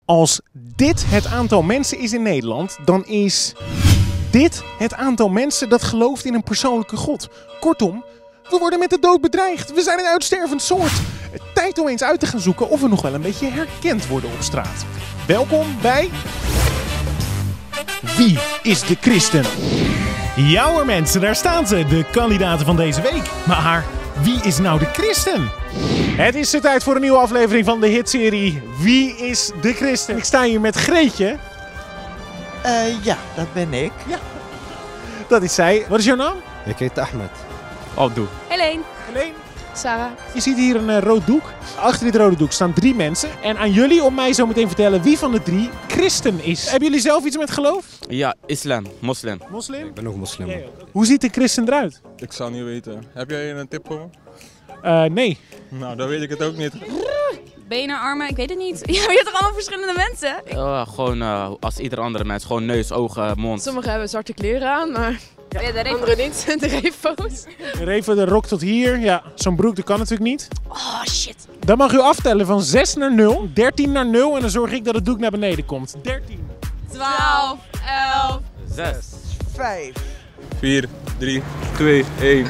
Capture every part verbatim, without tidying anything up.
Als dit het aantal mensen is in Nederland, dan is dit het aantal mensen dat gelooft in een persoonlijke God. Kortom, we worden met de dood bedreigd. We zijn een uitstervend soort. Tijd om eens uit te gaan zoeken of we nog wel een beetje herkend worden op straat. Welkom bij... Wie is de Christen? Ja hoor mensen, daar staan ze, de kandidaten van deze week. Maar wie is nou de Christen? Het is de tijd voor een nieuwe aflevering van de hitserie Wie is de Christen? Ik sta hier met Greetje. Uh, ja, dat ben ik. Ja, dat is zij. Wat is jouw naam? Ik heet Ahmed. Abdul. Helene. Helene. Sarah. Je ziet hier een uh, rood doek. Achter dit rode doek staan drie mensen. En aan jullie om mij zo meteen vertellen wie van de drie christen is. Hebben jullie zelf iets met geloof? Ja, islam, moslim. Moslim? Ik ben ook moslim. Ja, hoe ziet de christen eruit? Ik zou niet weten. Heb jij een tip voor me? Uh, nee. Nou, dan weet ik het ook niet. Benen, armen, ik weet het niet. Ja, je hebt toch allemaal verschillende mensen? Uh, gewoon uh, als ieder andere mens. Gewoon neus, ogen, mond. Sommigen hebben zwarte kleren aan, maar Ja, de reep- anderen niet. De refo's. Even de rok tot hier. Ja, zo'n broek dat kan natuurlijk niet. Oh shit. Dan mag u aftellen van zes naar nul, dertien naar nul en dan zorg ik dat het doek naar beneden komt. dertien. twaalf, elf. Zes. Vijf. vier, drie, twee, één.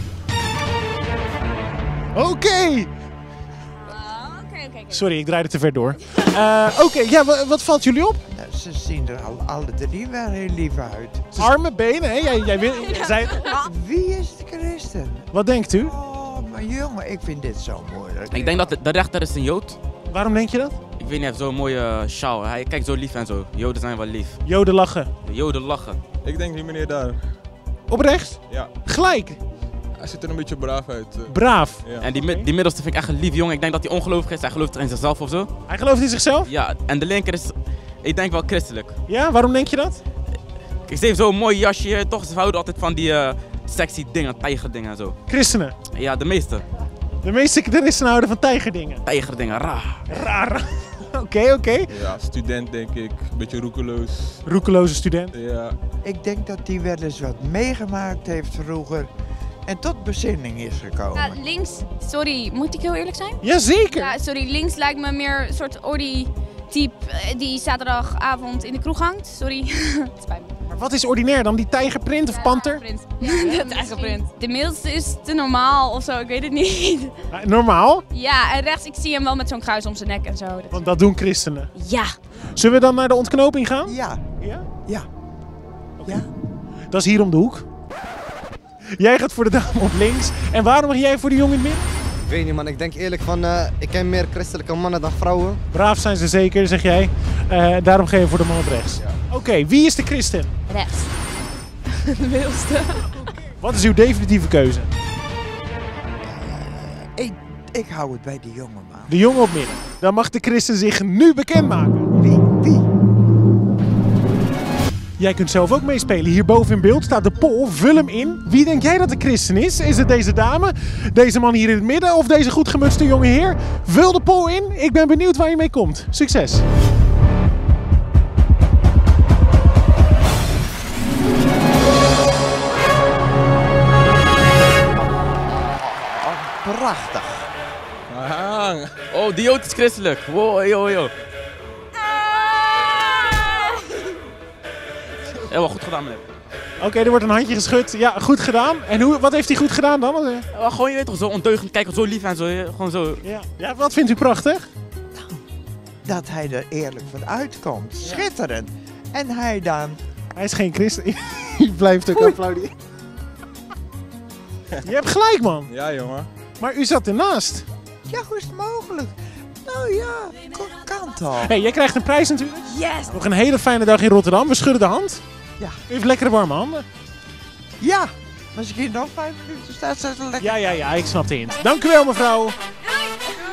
Oké. Oké, oké, oké. Sorry, ik draaide te ver door. Uh, Oké, okay, ja, w- wat valt jullie op? Nou, ze zien er al, alle drie wel heel lief uit. Arme benen, hè? Jij, jij wil, zei, Wie is de christen? wat denkt u? Oh, mijn jongen, ik vind dit zo moeilijk. Ik denk dat de, de rechter is een Jood. Waarom denk je dat? Ik weet niet, hij heeft zo'n mooie uh, sjaal. Hij kijkt zo lief en zo. Joden zijn wel lief. Joden lachen. De Joden lachen. Ik denk die meneer daar. Oprecht? Ja, Gelijk. hij ziet er een beetje braaf uit. eh. Braaf. Ja. En die, mi- die middelste vind ik echt een lief jongen. Ik denk dat hij ongelovig is. Hij gelooft in zichzelf of zo. Hij gelooft in zichzelf? Ja, en de linker is, ik denk wel christelijk. Ja, waarom denk je dat? Ik zie zo'n mooi jasje. Toch, ze houden altijd van die uh, sexy dingen, tijgerdingen en zo. Christenen. Ja, de meeste. De meeste christenen houden van tijgerdingen. Tijgerdingen, raar. Raar. Oké, oké. Ja, student denk ik. Beetje roekeloos. Roekeloze student. Ja. Ik denk dat hij wel eens wat meegemaakt heeft vroeger en tot bezinning is gekomen. Ja, links, sorry, moet ik heel eerlijk zijn? Jazeker. Ja, sorry, links lijkt me meer een soort Ordi-type eh, die zaterdagavond in de kroeg hangt. Sorry. Het spijt me. Maar wat is ordinair dan? Die tijgerprint of panter? Ja, de tijgerprint. De middelste is te normaal of zo, ik weet het niet. Ah, normaal, Ja, en rechts, ik zie hem wel met zo'n kruis om zijn nek en zo. Dat- want dat doen christenen. Ja. Zullen we dan naar de ontknoping gaan? Ja, Ja. ja, ja. Dat is hier om de hoek. Jij gaat voor de dame op links. En waarom mag jij voor de jongen in het midden? Ik weet niet man, ik denk eerlijk van, uh, ik ken meer christelijke mannen dan vrouwen. Braaf zijn ze zeker, zeg jij. Uh, daarom ga je voor de man op rechts. Oké, okay, wie is de christen? Rechts. De middelste. Wat is uw definitieve keuze? Ik, ik hou het bij die jongen, man. De jongen op midden. Dan mag de christen zich nu bekendmaken. Wie, wie? Jij kunt zelf ook meespelen. Hierboven in beeld staat de poll. Vul hem in. Wie denk jij dat de christen is? Is het deze dame, deze man hier in het midden of deze goed gemutste jonge heer? Vul de poll in. Ik ben benieuwd waar je mee komt. Succes! Prachtig. Ah, Oh, die Jood is christelijk. Wow, yo, yo. Ja, wel goed gedaan, meneer. Oké, okay, er wordt een handje geschud. Ja, goed gedaan. En hoe, wat heeft hij goed gedaan dan? Ja, wel gewoon, je weet toch, zo ondeugend kijken, zo lief en zo. ja, Gewoon zo. Ja. Ja, wat vindt u prachtig? Dat hij er eerlijk van uitkomt. Schitterend. En hij dan... Hij is geen christen. Je blijft ook applauderen. Je hebt gelijk, man. ja, jongen. Maar u zat ernaast. Ja, hoe is het mogelijk? Nou ja, kan, kan toch? Hé, hey, jij krijgt een prijs natuurlijk. Yes. Nog een hele fijne dag in Rotterdam. We schudden de hand. Ja. U heeft lekkere warme handen. Ja, misschien nog vijf minuten staat ze lekker. Ja, ja, ja, ik snap de hint. Dank u wel, mevrouw. Doei.